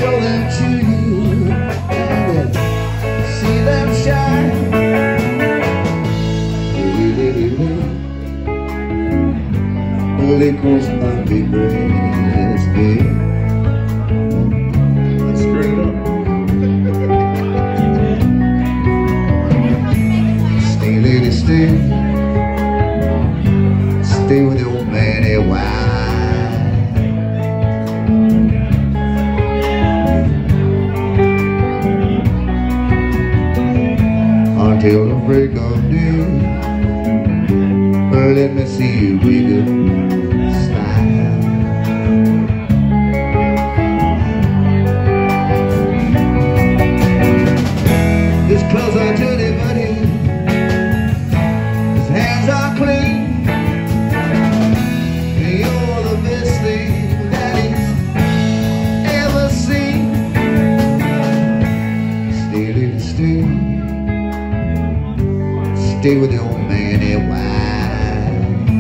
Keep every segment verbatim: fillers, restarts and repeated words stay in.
show them to you and see them shine. Well, it goes my big breast, babe. Let's screw it up. Stay, lady, stay. Stay with the old man a while. Until the break of day, well, let me see you wiggle, smile. His clothes are dirty, but his, his hands are clean. You're the best thing that he's ever seen. Stay, lady, stay. Stay with the old man a while.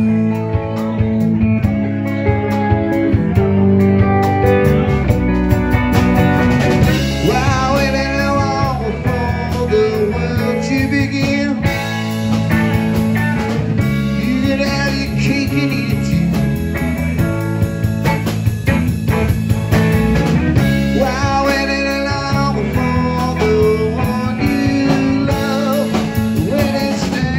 While waiting long for the world to begin, you can have your cake and eat it too. While waiting long for the one you love, when it's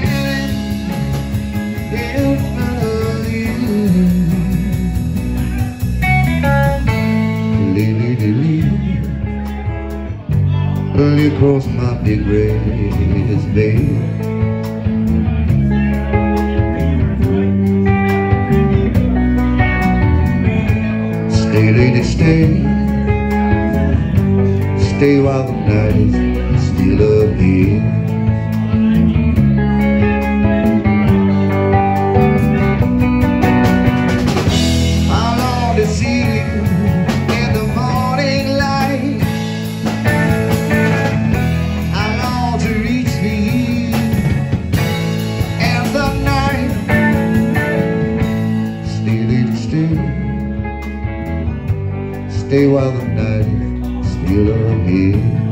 early across my big breast, babe. Stay, lady, stay. Stay while the night is still up here. How long to see you in the morning light? Stay while the night is still up here.